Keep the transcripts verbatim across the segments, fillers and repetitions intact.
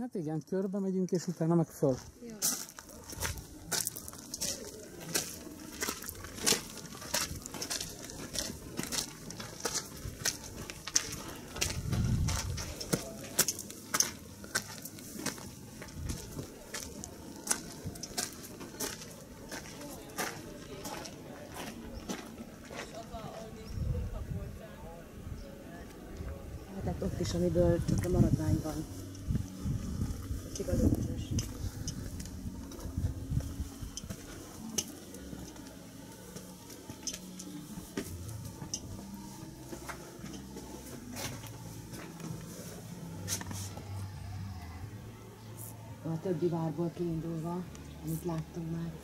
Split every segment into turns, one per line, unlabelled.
Hát igen, körbe megyünk, és utána meg föl.
Jó. Hát ott is, amiből csak a maradvány van. Csak az ötös. A többi várból kiindulva, amit láttunk már.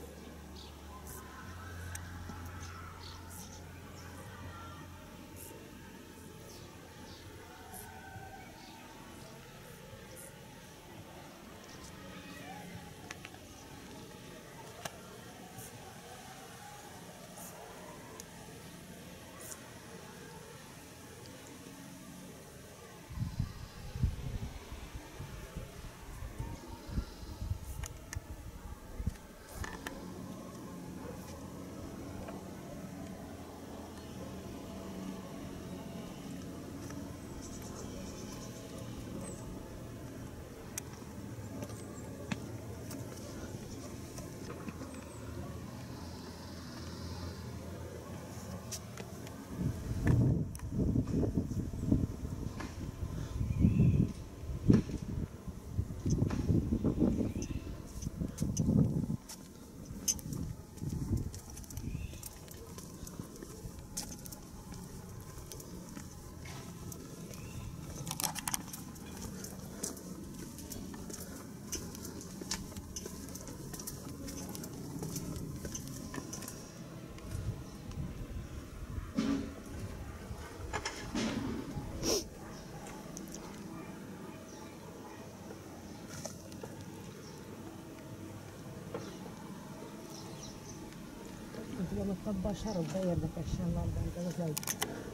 Tudom, ott abban a sarokban érdekesen van bent, ez az egy.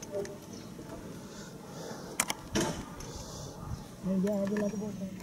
Ugye elvileg volt egy.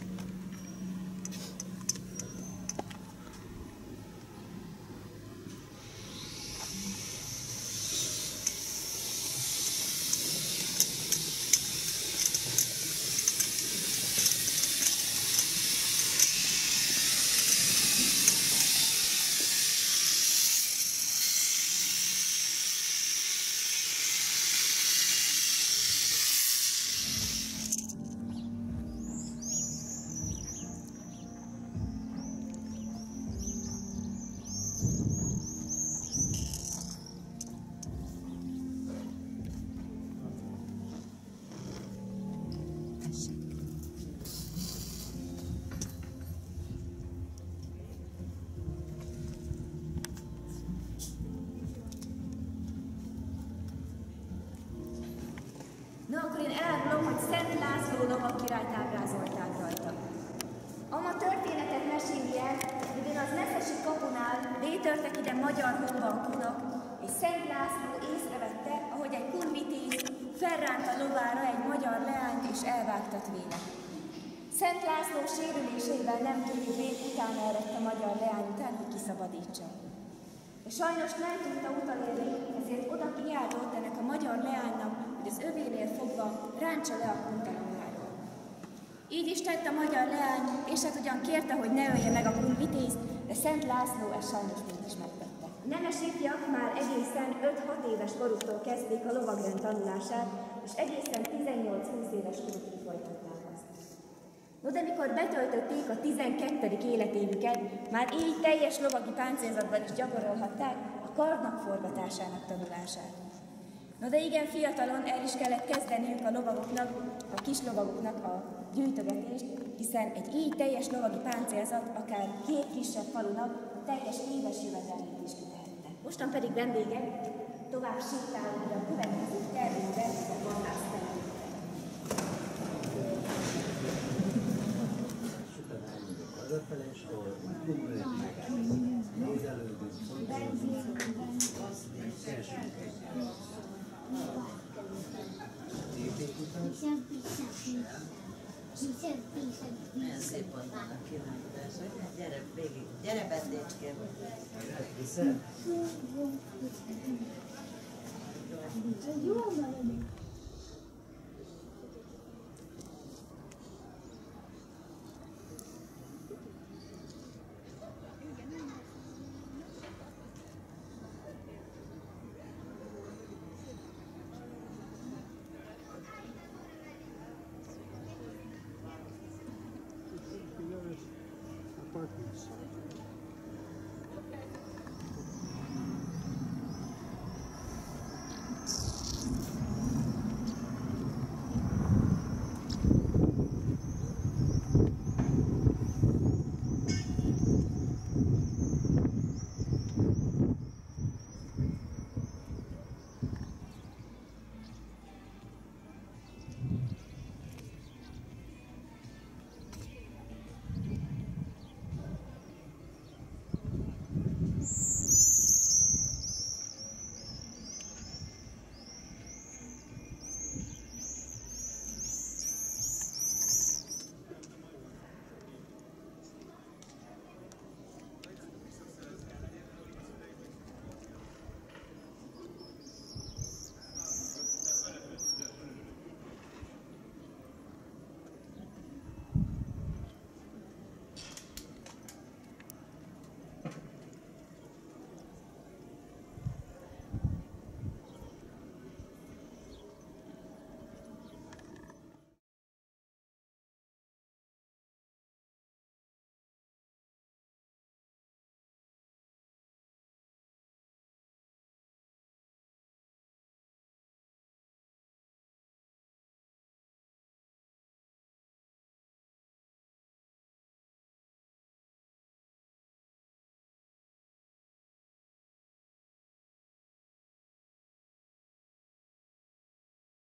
No, akkor én elárulom, hogy Szent László lovagkirályt ábrázolták rajta. Ama történetet meséli el, hogy az Neszesi kapunál létörtek ide magyar honvalkunak, és Szent László észrevette, ahogy egy kunvitéz felránt a lovára egy magyar leányt és elvágtat véle. Szent László sérüléseivel nem tudjuk vég utána eredt a magyar leány után, hogy kiszabadítsa. De sajnos nem tudta utolérni, ezért oda kiáltott ennek a magyar leánynak, hogy az övénél fogva ráncsa le a kuntalomáról. Így is tett a magyar leány, és hát ugyan kérte, hogy ne ölje meg a kunvitézt, de Szent László ezt sajnos mégis megtette. A nemes ifjak már egészen öt-hat éves koruktól kezdték a lovagrend tanulását, és egészen tizennyolc-húsz éves korukig folytatták azt. No, de mikor betöltötték a tizenkettedik életévüket, már így teljes lovagi páncélzatban is gyakorolhatták a kardnak forgatásának tanulását. No, de igen fiatalon el is kellett kezdeniük a lovagoknak, a kis lovagoknak a gyűjtögetést, hiszen egy így teljes lovagi páncélzat akár két kisebb falunak a teljes éves jövedelmét is kitehette. Mostan pedig vendégek tovább sétálunk a következő tervünkben a vadász tervünkben.
Hazafele is, ahol tudnunk meg, nézelődünk, Tépék után,
Milyen szép volt a kirándulás, hogy gyere végig, gyere Bettécském.
Hiszen?
Jó,